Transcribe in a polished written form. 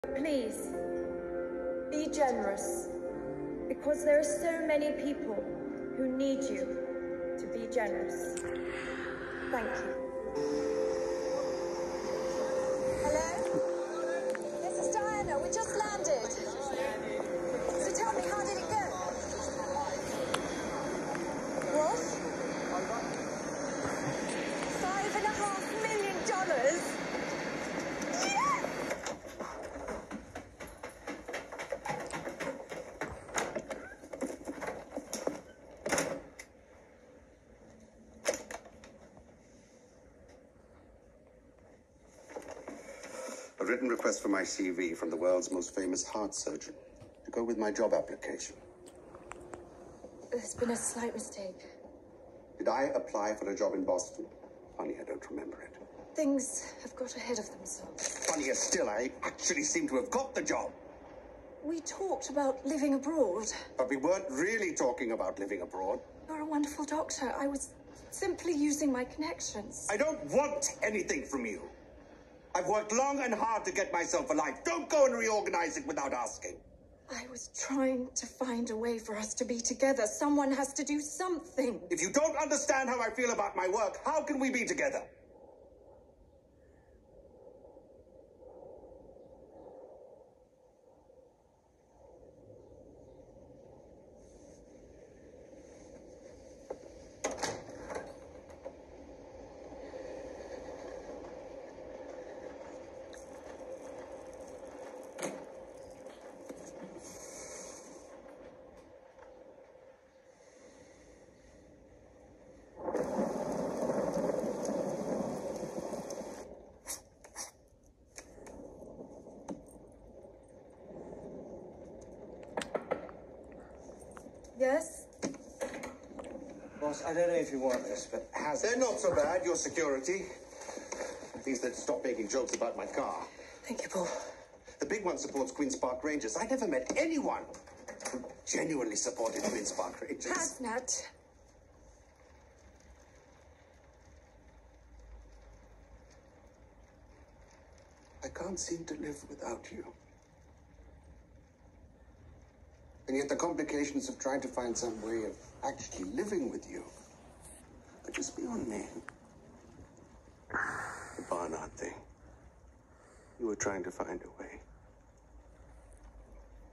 Please, be generous, because there are so many people who need you to be generous. Thank you. Hello? This is Diana. We just landed. So tell me, how did it go? What? $5.5 million? Yes! A written request for my CV from the world's most famous heart surgeon to go with my job application. There's been a slight mistake. Did I apply for a job in Boston? Funny, I don't remember it. Things have got ahead of themselves. Funnier still, I actually seem to have got the job. We talked about living abroad. But we weren't really talking about living abroad. You're a wonderful doctor. I was simply using my connections. I don't want anything from you. I've worked long and hard to get myself a life. Don't go and reorganize it without asking. I was trying to find a way for us to be together. Someone has to do something. If you don't understand how I feel about my work, how can we be together? Yes? Boss, I don't know if you want this, but They're not so bad, your security. At least they'd stop making jokes about my car. Thank you, Paul. The big one supports Queen's Park Rangers. I never met anyone who genuinely supported Queen's Park Rangers. Hasnat. I can't seem to live without you. And yet the complications of trying to find some way of actually living with you are just beyond me. The Barnard thing. You were trying to find a way.